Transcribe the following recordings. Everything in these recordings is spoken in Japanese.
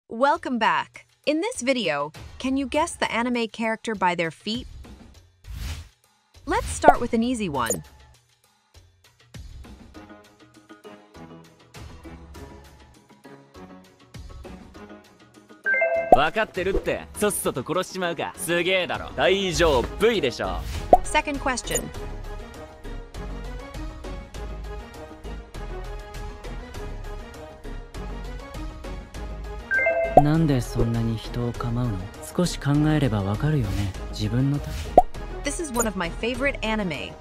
Welcome back. In this video, can you guess the anime character by their feet? Let's start with an easy one. 分かってるって、さっさと殺しちまうか。すげえだろ。大丈夫でしょ。 Second question. なんでそんなに人を構うの？少し考えればわかるよね。自分のた。 This is one of my favorite anime.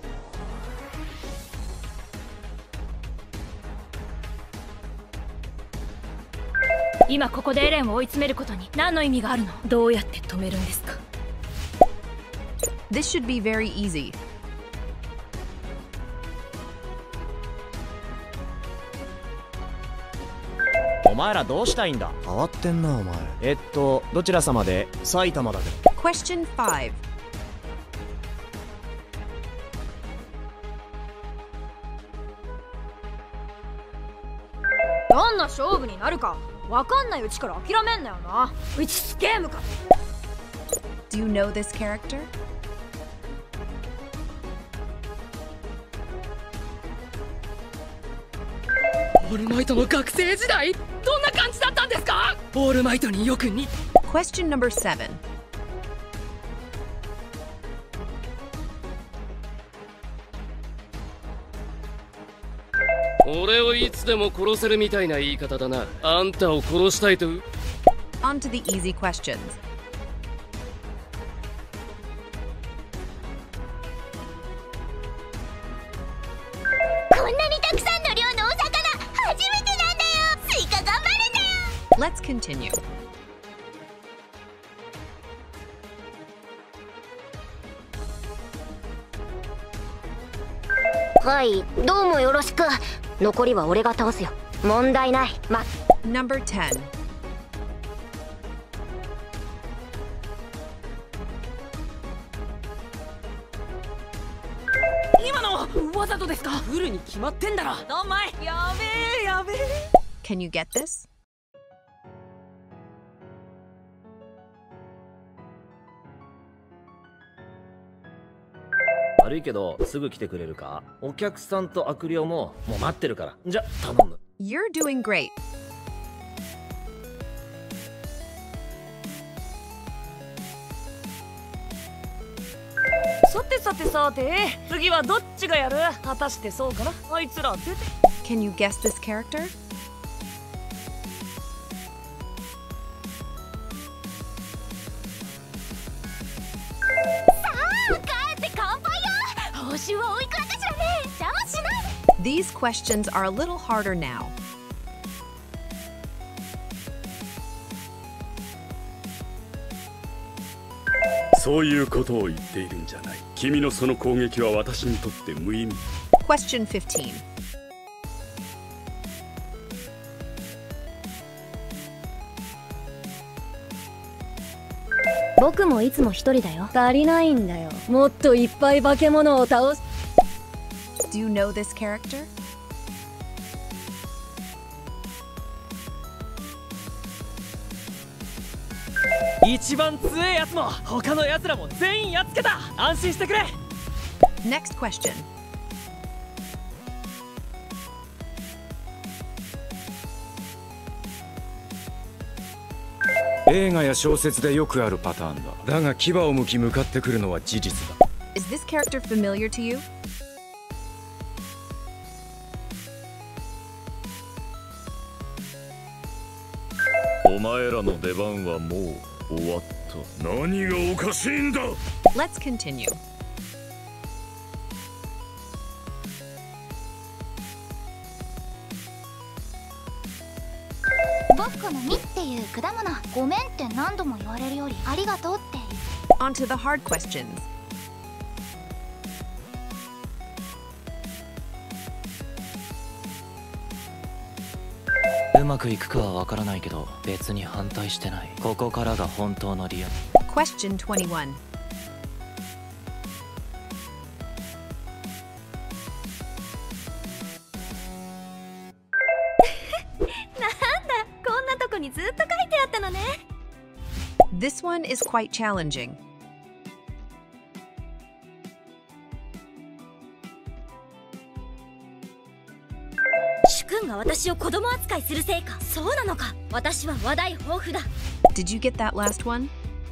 今ここでエレンを追い詰めることに何の意味があるの？どうやって止めるんですか？ This should be very easy. お前らどうしたいんだ？変わってんなお前。どちら様で？埼玉だけど。 Question 5. どんな勝負になるか分かんないうちから諦めんなよな。打ちつゲームか。 Do you know this character? オールマイトの学生時代どんな感じだったんですか？オールマイトによく似。 Question number 7. 俺をいつでも殺せるみたいな言い方だな。あんたを殺したいと。 On to the easy questions. こんなにたくさんの量のお魚初めてなんだよ。スイカ頑張るんだよ。 Let's continue. はい、どうもよろしく。残りは俺が倒すよ。問題ない。 Number 10. 今のわざとですか？フルに決まってんだろ。お前やべえやべえ。 Can you get this? 悪いけどすぐ来てくれるか？お客さんと悪霊もう待ってるから。じゃ頼む。 You're doing great. さてさてさて、次はどっちがやる？果たしてそうかな。あいつら出て。 Can you guess this character? 帰って乾杯よ。報酬はおいくらかしらね。邪魔しないで。 These questions are a little harder now. そういうことを言っているんじゃない。君のその攻撃は私にとって無意味。 Question 15. 僕もいつも一人だよ。足りないんだよ。もっといっぱい化け物を倒す。 Do you know this character? 一番強えやつも他のやつらも全員やっつけた。安心してくれ。 Next question. 映画や小説でよくあるパターンだ。だが牙を向き向かってくるのは事実だ。 Is this character familiar to you? お前らの出番はもう終わった。何がおかしいんだ？ Let's continue. 僕この実っていう果物、ごめんって何度も言われるよりありがとうって。 On to the hard questions. うまくいくかはわからないけど、別に反対してない。ここからが本当のリアル。 Question 21. にずっと書いてあったったのね。 This one is quite challenging. 主君が私を子供扱いするせいか。そうなのか。私は話題豊富だ。 Did you get that last one?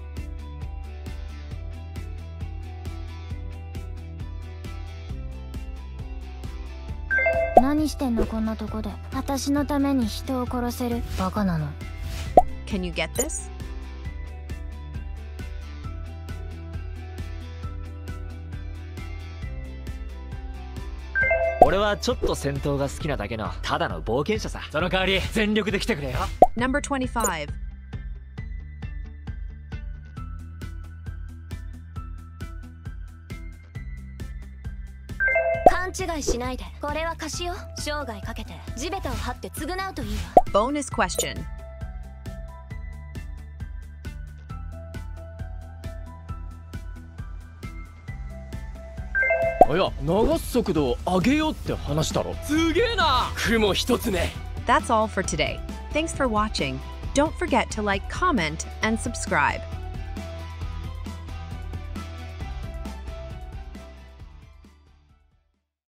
何してんのこんなとこで。私のために人を殺せるバカなの。 Can you get this? 俺はちょっと戦闘が好きなだけのただの冒険者さ。その代わり全力で来てくれよ。 Number 25. 勘違いしないで。これは貸しよ。生涯かけて地べたを張って償うといいわ。 Bonus question. いや、流す速度を上げようって話だろ。すげえな。 雲一つね。 That's all for today. Thanks for watching. Don't forget to like, comment, and subscribe.